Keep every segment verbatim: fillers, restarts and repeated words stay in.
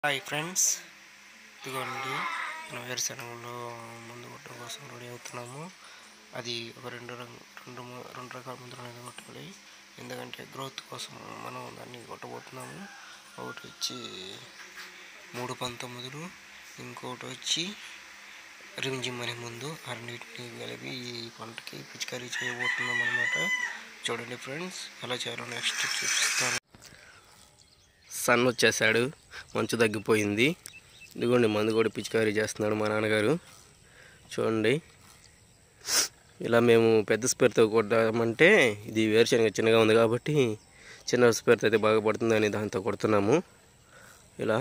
Hi friends, ఇదిగోండి మనం వేరుశనగలో ముందు కొట్టడం కోసం రెడీ అవుతున్నాము. అది ఒక రెండు రంగు రెండు రెండు రకాల ముందు అనేది కొట్టాలి, ఎందుకంటే గ్రోత్ కోసం మనం దాన్ని కొట్టబోతున్నాము. ఒకటి వచ్చి మూడు పంతొమ్మిదిలు, ఇంకోటి వచ్చి రిమ్జిమ్ అనే ముందు. అన్నిటిని కలిపి ఈ పంటకి పిచికారీ చేయబోతున్నాం అన్నమాట. చూడండి ఫ్రెండ్స్, ఎలా చేయాలో నెక్స్ట్ చూపిస్తాను. సన్ వచ్చేసాడు, మంచు తగ్గిపోయింది. ఇదిగోండి మందు కూడా పిచికారీ చేస్తున్నాడు మా నాన్నగారు. చూడండి, ఇలా మేము పెద్ద స్పేర్తో కొట్టామంటే ఇది వేరుశనగ చిన్నగా ఉంది కాబట్టి చిన్న స్పేర్తో అయితే బాగా పడుతుందని దాంతో కొడుతున్నాము. ఇలా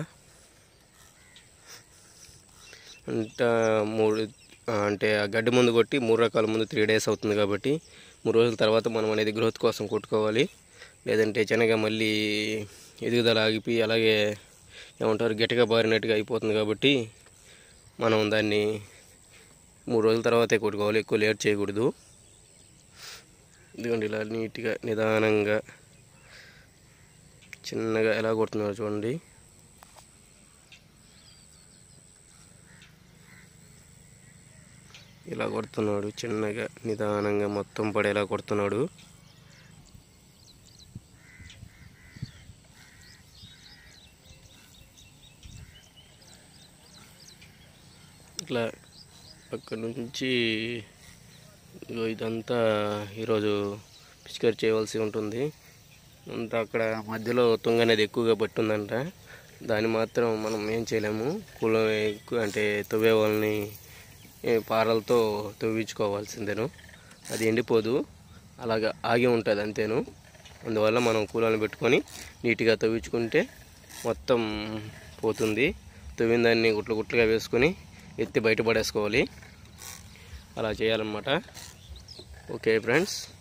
అంటే మూడు అంటే ఆ గడ్డి ముందు కొట్టి మూడు రకాల ముందు త్రీ డేస్ అవుతుంది కాబట్టి మూడు రోజుల తర్వాత మనం అనేది గ్రోత్ కోసం కొట్టుకోవాలి. లేదంటే శనగ మళ్ళీ ఎదుగుదల ఆగిపోయి అలాగే ఏమంటారు గట్టిగా బారినట్టుగా అయిపోతుంది కాబట్టి మనం దాన్ని మూడు రోజుల తర్వాతే కొట్టుకోవాలి, ఎక్కువ లేట్ చేయకూడదు. ఇదిగోండి ఇలా నీట్గా నిదానంగా చిన్నగా ఎలా కొడుతున్నారు చూడండి. ఇలా కొడుతున్నాడు, చిన్నగా నిదానంగా మొత్తం పడేలా కొడుతున్నాడు. ఇట్లా అక్కడ నుంచి ఇదంతా ఈరోజు పిచికారీ చేయవలసి ఉంటుంది. అంతా అక్కడ మధ్యలో తుంగ అనేది ఎక్కువగా పట్టుందంట, దాన్ని మాత్రం మనం ఏం చేయలేము. కూల ఎక్కువ అంటే తవ్వే వాళ్ళని పారలతో తవ్వించుకోవాల్సిందేను. అది ఎండిపోదు, అలాగా ఆగి ఉంటుంది అంతేను. అందువల్ల మనం కూలను పెట్టుకొని నీట్గా తవ్వించుకుంటే మొత్తం పోతుంది. తవ్విన దాన్ని గుట్లు గుట్లుగా వేసుకొని ఎత్తి బయటపడేసుకోవాలి, అలా చేయాలన్నమాట. Okay friends.